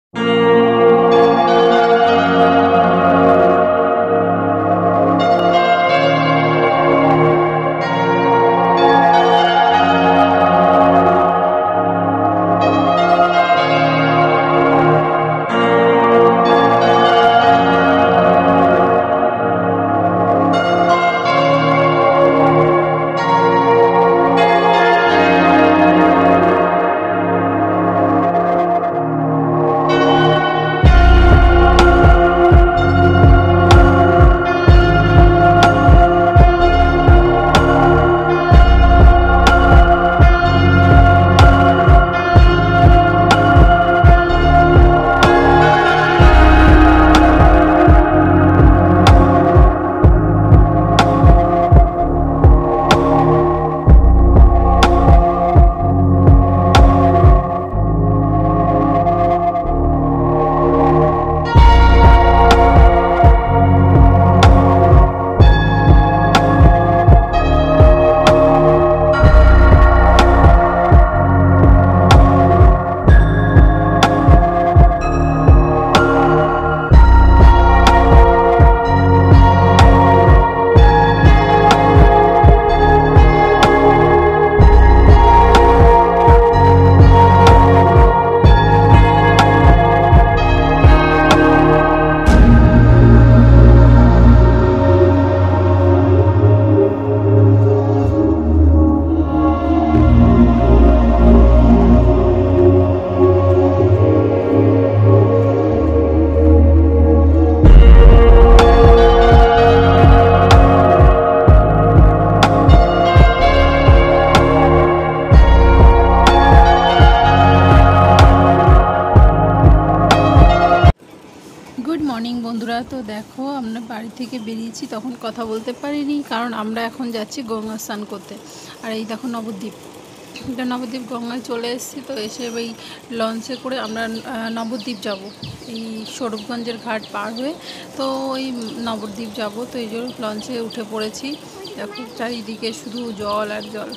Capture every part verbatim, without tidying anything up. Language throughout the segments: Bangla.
गुड मर्निंग बंधुरा। तो देखो আমরা বাড়ি থেকে বেরিয়েছি, তখন কথা বলতে পারিনি কারণ আমরা এখন যাচ্ছি গঙ্গা স্নান করতে। আর এই দেখো নবদ্বীপ, এটা নবদ্বীপ গঙ্গায় চলে এসেছি। তো এসে ওই লঞ্চে করে আমরা নবদ্বীপ যাব, এই সৌরভগঞ্জের ঘাট পার হয়ে তো ওই নবদ্বীপ যাব। তো এই জন্য লঞ্চে উঠে পড়েছি। দেখো চারিদিকে শুধু জল আর জল।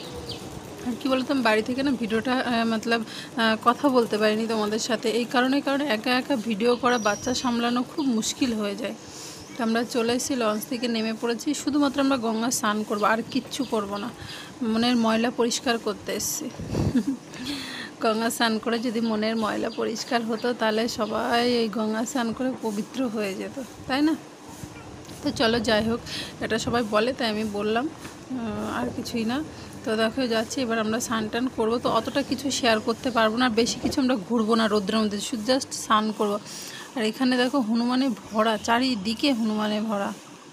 আর কী বলতো, আমি বাড়ি থেকে না ভিডিওটা মতলব কথা বলতে পারিনি তোমাদের সাথে, এই কারণে কারণ একা একা ভিডিও করা, বাচ্চা সামলানো খুব মুশকিল হয়ে যায়। তো আমরা চলে এসেছি, লঞ্চ থেকে নেমে পড়েছি। শুধুমাত্র আমরা গঙ্গা স্নান করবো, আর কিচ্ছু করব না। মনের ময়লা পরিষ্কার করতে এসেছি। গঙ্গা স্নান করে যদি মনের ময়লা পরিষ্কার হতো তাহলে সবাই এই গঙ্গা স্নান করে পবিত্র হয়ে যেত, তাই না? তো চলো যাই হোক, এটা সবাই বলে তাই আমি বললাম, আর কিছুই না। তো দেখো যাচ্ছি, এবার আমরা স্নান টান করবো। তো অতটা কিছু শেয়ার করতে পারবো না, বেশি কিছু আমরা ঘুরবো না রৌদ্রের মধ্যে, শুধু জাস্ট স্নান করবো। আর এখানে দেখো হনুমানে ভরা, চারিদিকে হনুমানে ভরা,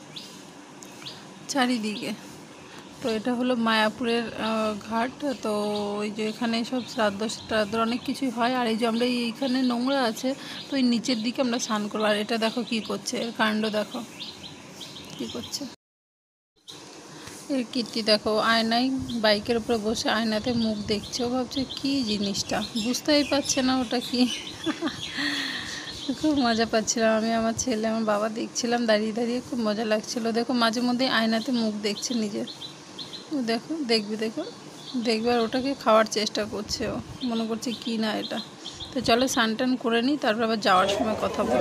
চারিদিকে। তো এটা হলো মায়াপুরের ঘাট। তো ওই যে এখানে সব শ্রাদ্ধ শ্রাদ্ধ অনেক কিছুই হয়। আর এই যে আমরা এইখানে নোংরা আছে, তো এই নিচের দিকে আমরা স্নান করবো। আর এটা দেখো কি করছে, এর কাণ্ড দেখো কি করছে। এর কীর্তি দেখো, আয়নায় বাইকের উপরে বসে আয়নাতে মুখ দেখছে। ও ভাবছে কী জিনিসটা, বুঝতেই পারছে না ওটা কি। খুব মজা পাচ্ছিলাম আমি, আমার ছেলে, আমার বাবা দেখছিলাম দাঁড়িয়ে দাঁড়িয়ে, খুব মজা লাগছিল। দেখো মাঝে মধ্যে আয়নাতে মুখ দেখছে নিজের। ও দেখো, দেখবি দেখো দেখবে, আর ওটাকে খাওয়ার চেষ্টা করছে। ও মনে করছে কি না এটা। তো চলো স্নান টান করে নিই, তারপর আবার যাওয়ার সময় কথা বলবো।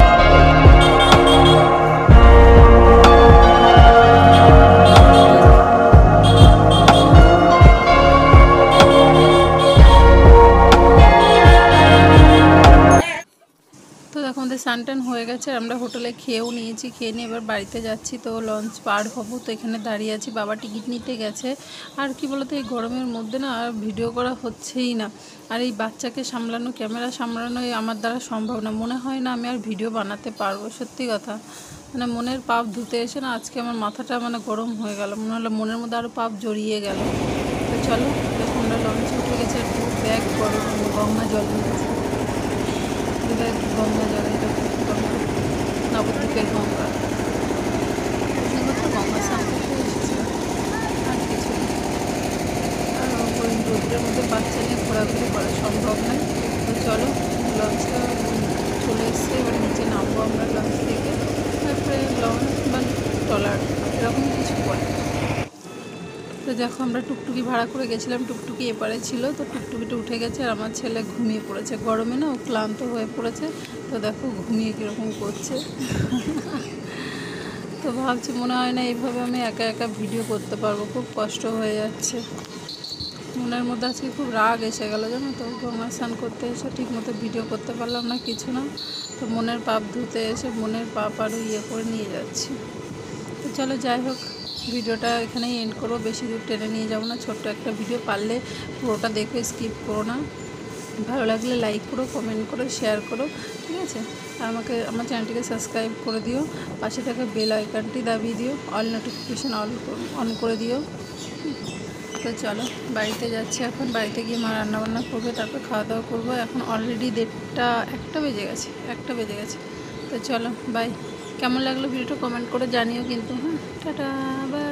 আমাদের স্নান টান হয়ে গেছে, আমরা হোটেলে খেয়েও নিয়েছি, খেয়ে নিয়ে এবার বাড়িতে যাচ্ছি। তো লঞ্চ পার হবো, তো এখানে দাঁড়িয়ে আছি, বাবা টিকিট নিতে গেছে। আর কি বলতো, এই গরমের মধ্যে না আর ভিডিও করা হচ্ছেই না। আর এই বাচ্চাকে সামলানো, ক্যামেরা সামলানো আমার দ্বারা সম্ভব না। মনে হয় না আমি আর ভিডিও বানাতে পারবো, সত্যি কথা। মানে মনের পাপ ধুতে এসে না আজকে আমার মাথাটা মানে গরম হয়ে গেল, মনে হলো মনের মধ্যে আরও পাপ জড়িয়ে গেল। তো চলো, দেখো আমরা লঞ্চে উঠে গেছি, আর ব্যাগ গরম, গঙ্গা জল নিয়েছি, গঙ্গা জল, এটা গঙ্গা, নবদ্বীপের গঙ্গা। শুধুমাত্র গঙ্গা স্নান করতে এসেছি, আর কিছু নেই। আর ওই রোদ্রের মধ্যে বাচ্চা নিয়ে ঘোরাঘুরি করা সম্ভব নয়। তো চলো, লঞ্চটা চলে এসছে, এবার নিচে নামবো আমরা লঞ্চ থেকে। তারপরে লঞ্চ বা ট্রলার এরকম কিছু পরে। তো দেখো আমরা টুকটুকি ভাড়া করে গেছিলাম, টুকটুকি এপারে ছিল, তো টুকটুকিটা উঠে গেছে আর আমার ছেলে ঘুমিয়ে পড়েছে, গরমে না ও ক্লান্ত হয়ে পড়েছে। তো দেখো ঘুমিয়ে কীরকম করছে। তো ভাবছি মনে হয় না এইভাবে আমি একা একা ভিডিও করতে পারবো, খুব কষ্ট হয়ে যাচ্ছে। মনের মধ্যে আজকে খুব রাগ এসে গেল জানো তো, গঙ্গা স্নান করতে এসে ঠিক মতো ভিডিও করতে পারলাম না, কিছু না। তো মনের পাপ ধুতে এসে মনের পাপ আরও ইয়ে করে নিয়ে যাচ্ছি। তো চলো যাই হোক, ভিডিওটা এখানেই এন্ড করবো, বেশি দূর টেনে নিয়ে যাবো না, ছোট্ট একটা ভিডিও, পারলে পুরোটা দেখো, স্কিপ করো না। ভালো লাগলে লাইক করো, কমেন্ট করো, শেয়ার করো, ঠিক আছে। আর আমাকে আমার চ্যানেলটিকে সাবস্ক্রাইব করে দিও, পাশে থাকা বেল আইকনটি দাবিয়ে দিও, অল নোটিফিকেশান অল অন করে দিও। তো চলো বাড়িতে যাচ্ছি এখন, বাড়িতে গিয়ে মা রান্নাবান্না করবে, তারপর খাওয়া দাওয়া করবো। এখন অলরেডি দেড়টা একটা বেজে গেছে একটা বেজে গেছে তো চলো বাই। কেমন লাগলো ভিডিওটা কমেন্ট করে জানিও কিন্তু। হ্যাঁ, টাটা, বাই।